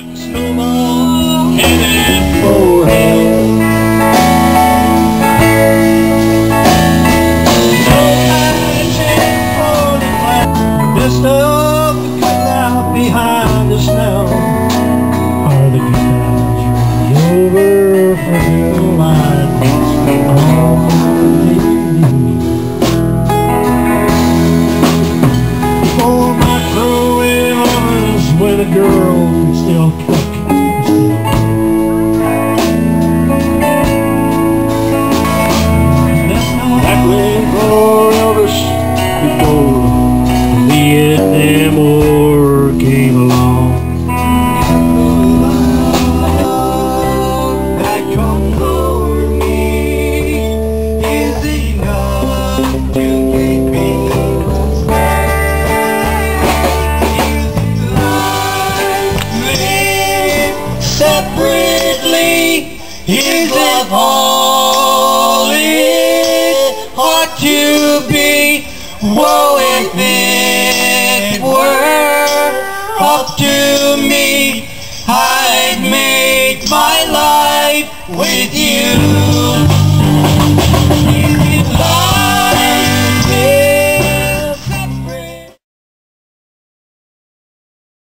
Snowball headed for hell. No passion for the cloud. This stuff could out behind us now. Are the good times really over for Bill? I think before my throwaway lovers with a girl still cook. Back when poor Elvis before the Vietnam War came along. That come for me is enough to keep me separately. Is love all it ought to be? Woe if it were up to me, I'd make my life with you.